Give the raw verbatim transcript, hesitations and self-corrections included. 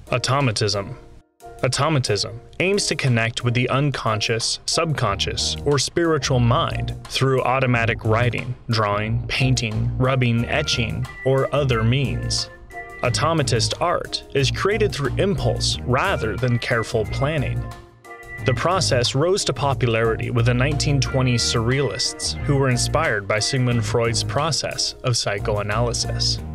Automatism. Automatism aims to connect with the unconscious, subconscious, or spiritual mind through automatic writing, drawing, painting, rubbing, etching, or other means. Automatist art is created through impulse rather than careful planning. The process rose to popularity with the nineteen twenties surrealists who were inspired by Sigmund Freud's process of psychoanalysis.